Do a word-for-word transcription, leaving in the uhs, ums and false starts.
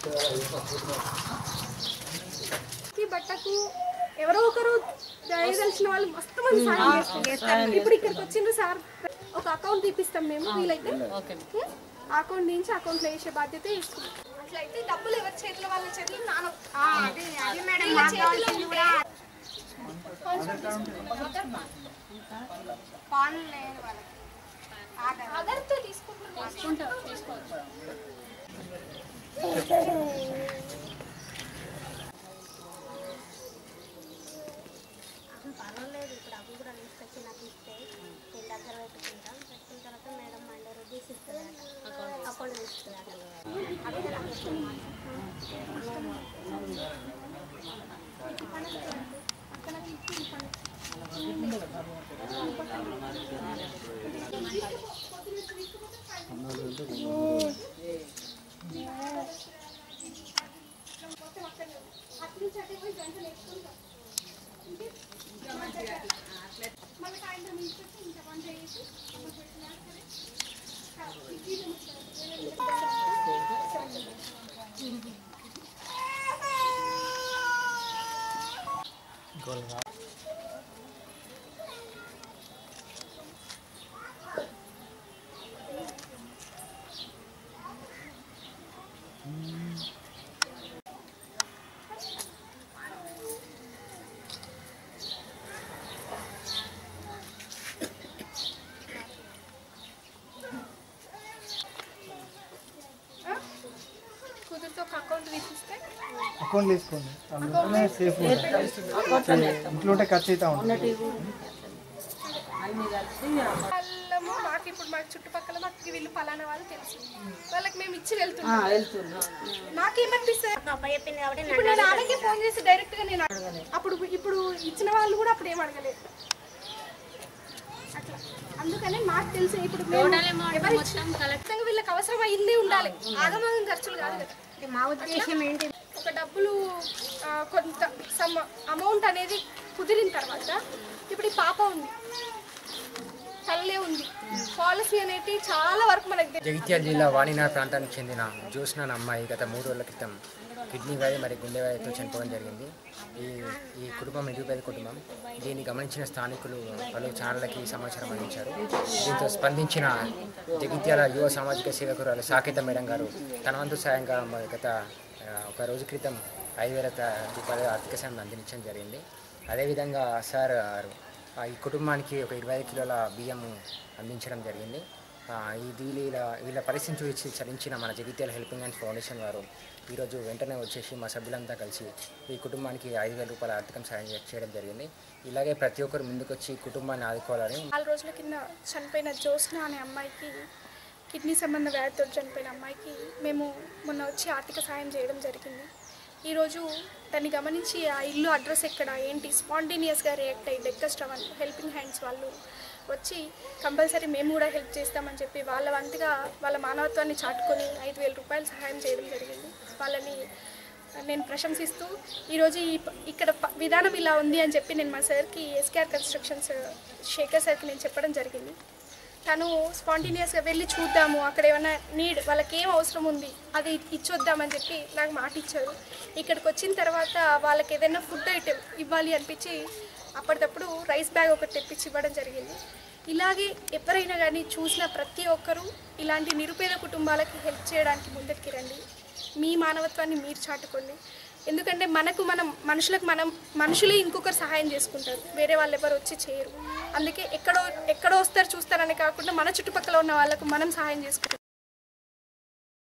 బట్టకు ఎవరో ఒకరు దయదలిచిన వాళ్ళు మస్తు మంది సాయం చేస్తారు. ఇప్పుడు ఇక్కడికి వచ్చిండ్రు సార్, ఒక అకౌంట్ తీపిస్తాం మేము, వీలైతే అకౌంట్ నుంచి అకౌంట్లో వేసే బాధ్యత తీసుకుంటాం. అట్లయితే డబ్బులు ఎవరి చేతిలో వాళ్ళ చేతిలో నాన్న ఆధార్తో తీసుకుంటాం. పర్వాలేదు, ఇప్పుడు అవి కూడా తీసుకొచ్చి నాకు ఇస్తే నేను దగ్గర పెట్టుకుంటాం. పెట్టిన తర్వాత మేడం మండే రోజు తీసిస్తుందట, అకౌంట్ తీస్తుందట. కుదిరితే ఒక అకౌంట్ తీసిస్తే అకౌంట్ తీసుకోండి, అందులోనే సేఫ్ ఉంటుంది. ఇంట్లో ఉంటే ఖర్చు అవుతా ఉంటుంది. వాళ్ళము మాకు ఇప్పుడు మాకు చుట్టుపక్కల మాకు వీళ్ళు ఫలానా వాళ్ళు తెలుసు, వాళ్ళకి మేము ఇచ్చి వెళ్తున్నాం. నాకేమనిపిస్తుంది, ఇప్పుడు నేను ఆమెకి ఫోన్ చేసి డైరెక్ట్ గా నేను అప్పుడు ఇప్పుడు ఇచ్చిన వాళ్ళు కూడా అప్పుడు ఏం అడగలేదు అట్లా. అందుకనే మాకు తెలుసు ఇప్పుడు ఖచ్చితంగా వీళ్ళకి అవసరం అయింది ఉండాలి, ఆగమాగం ఖర్చులు కాదు కదా. మా ఉద్దేశం ఏంటి, ఒక డబ్బులు కొంత సమ్ అమౌంట్ అనేది కుదిరిన తర్వాత ఇప్పుడు ఈ పాప ఉంది, తల్లే ఉంది, పాలసీ అనేది చాలా వరకు మనకి. జగిత్యాల జిల్లా వాణినార్ ప్రాంతానికి చెందిన జ్యోత్స్న అనే అమ్మాయి గత మూడు రోజుల క్రితం కిడ్నీ వ్యాధి మరియు గుండె వ్యాధితో చనిపోవడం జరిగింది. ఈ ఈ కుటుంబం నిరుపేద కుటుంబం. దీన్ని గమనించిన స్థానికులు పలు ఛానళ్ళకి సమాచారం అందించారు. దీంతో స్పందించిన జగిత్యాల యువ సామాజిక సేవకురాలు సాకేత మేడం గారు తన వంతు సాయంగా గత ఒక రోజు క్రితం ఐదు వేల రూపాయల ఆర్థిక సాయం అందించడం జరిగింది. అదేవిధంగా సార్ ఈ కుటుంబానికి ఒక ఇరవై ఐదు కిలోల బియ్యము అందించడం జరిగింది. ఇది వీళ్ళ వీళ్ళ పరిస్థితి చూసి చలించిన మన జగిత్యాల హెల్పింగ్ హ్యాండ్స్ ఫౌండేషన్ వారు ఈరోజు వెంటనే వచ్చేసి మా సభ్యులంతా కలిసి ఈ కుటుంబానికి ఐదు వేల రూపాయల ఆర్థిక సాయం చేయడం జరిగింది. ఇలాగే ప్రతి ఒక్కరు ముందుకొచ్చి కుటుంబాన్ని ఆదుకోవాలని. నాలుగు రోజుల కింద చనిపోయిన జ్యోత్స్న అనే అమ్మాయికి, కిడ్నీ సంబంధ వ్యాధితో చనిపోయిన అమ్మాయికి మేము మొన్న వచ్చి ఆర్థిక సాయం చేయడం జరిగింది. ఈరోజు దాన్ని గమనించి ఆ ఇల్లు అడ్రస్ ఎక్కడ ఏంటి స్పాంటేనియస్గా రియాక్ట్ అయ్యి డెక్కస్ట్ వాళ్ళు హెల్పింగ్ హ్యాండ్స్ వాళ్ళు వచ్చి కంపల్సరీ మేము కూడా హెల్ప్ చేస్తామని చెప్పి వాళ్ళ వంతుగా వాళ్ళ మానవత్వాన్ని చాటుకొని ఐదు వేల రూపాయలు సహాయం చేయడం జరిగింది. వాళ్ళని నేను ప్రశంసిస్తూ ఈరోజు ఈ ఇక్కడ విధానం ఇలా ఉంది అని చెప్పి నేను మా సార్కి ఎస్కేఆర్ కన్స్ట్రక్షన్స్ శేఖర్ సార్కి నేను చెప్పడం జరిగింది. తను స్పాంటేనియస్గా వెళ్ళి చూద్దాము, అక్కడ ఏమైనా నీడ్ వాళ్ళకి ఏం అవసరం ఉంది అది ఇచ్చొద్దామని చెప్పి నాకు మాట ఇచ్చారు. ఇక్కడికి వచ్చిన తర్వాత వాళ్ళకి ఏదైనా ఫుడ్ ఐటెం ఇవ్వాలి అనిపించి అప్పటికప్పుడు రైస్ బ్యాగ్ ఒకటి తెప్పించి ఇవ్వడం జరిగింది. ఇలాగే ఎవరైనా కానీ చూసిన ప్రతి ఒక్కరూ ఇలాంటి నిరుపేద కుటుంబాలకి హెల్ప్ చేయడానికి ముందరికి రండి. మీ మానవత్వాన్ని మీరు చాటుకోండి. ఎందుకంటే మనకు మనం మనుషులకు మనం మనుషులే ఇంకొకరు సహాయం చేసుకుంటారు, వేరే వాళ్ళు ఎవరు వచ్చి చేయరు. అందుకే ఎక్కడో ఎక్కడో వస్తారు చూస్తారని కాకుండా మన చుట్టుపక్కల ఉన్న వాళ్ళకు మనం సహాయం చేసుకుంటాం.